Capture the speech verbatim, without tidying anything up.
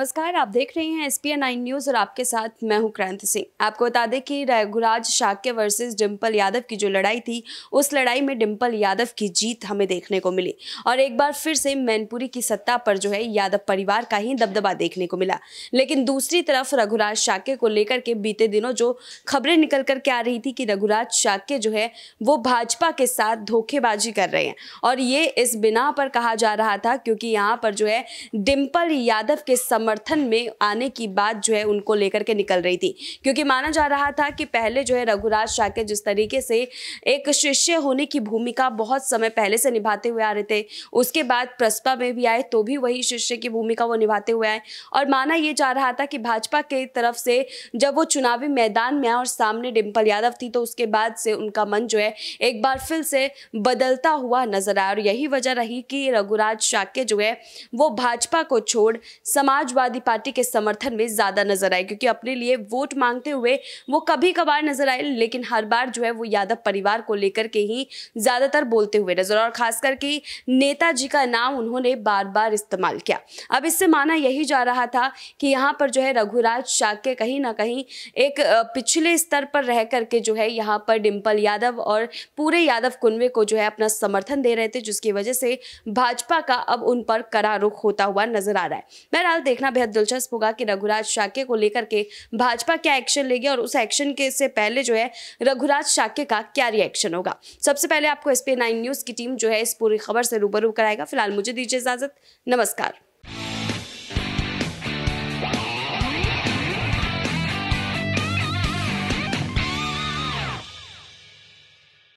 नमस्कार, आप देख रहे हैं S P N nine news और आपके साथ मैं हूं क्रांति सिंह। आपको बता दें कि रघुराज शाक्य वर्सेस डिंपल यादव की जो लड़ाई थी, उस लड़ाई में डिंपल यादव की जीत हमें देखने को मिली और एक बार फिर से मैनपुरी की सत्ता पर जो है यादव परिवार का ही दबदबा देखने को मिला। लेकिन दूसरी तरफ रघुराज शाक्य को लेकर के बीते दिनों जो खबरें निकल कर के आ रही थी कि रघुराज शाक्य जो है वो भाजपा के साथ धोखेबाजी कर रहे हैं और ये इस बिना पर कहा जा रहा था क्योंकि यहाँ पर जो है डिंपल यादव के समर्थन में आने की बात जो है उनको लेकर के निकल रही थी, क्योंकि माना जा रहा था कि पहले जो है रघुराज शाक्य जिस तरीके से एक शिष्य होने की भूमिका बहुत समय पहले से निभाते हुए आ रहे थे, उसके बाद प्रसपा में भी आए तो भी वही शिष्य की भूमिका वो निभाते हुए आए और माना ये जा रहा था कि भाजपा की तरफ से जब वो चुनावी मैदान में आए और सामने डिंपल यादव थी तो उसके बाद से उनका मन जो है एक बार फिर से बदलता हुआ नजर आया और यही वजह रही कि रघुराज शाक्य जो है वो भाजपा को छोड़ समाजवादी पार्टी के समर्थन में ज्यादा नजर आए, क्योंकि अपने लिए वोट मांगते हुए वो कभी कभार नजर आए लेकिन हर बार जो है वो यादव परिवार को लेकर के ही ज्यादातर बोलते हुए नजर और खास करके नेताजी का नाम उन्होंने बार बार इस्तेमाल किया। अब इससे माना यही जा रहा था कि यहाँ पर जो है रघुराज शाक्य कहीं ना कहीं एक पिछले स्तर पर रह करके जो है यहाँ पर डिंपल यादव और पूरे यादव कुनबे को जो है अपना समर्थन दे रहे थे, जिसकी वजह से भाजपा का अब उन पर कड़ा रुख होता हुआ नजर आ रहा है। बहरहाल देखना बेहद दिलचस्प होगा कि रघुराज शाक्य को लेकर के भाजपा क्या एक्शन लेगी और उस एक्शन के से पहले जो है रघुराज शाक्य का क्या रिएक्शन होगा। सबसे पहले आपको S P N nine news की टीम जो है इस पूरी खबर से रूबरू कराएगा। फिलहाल मुझे दीजिए इजाजत, नमस्कार।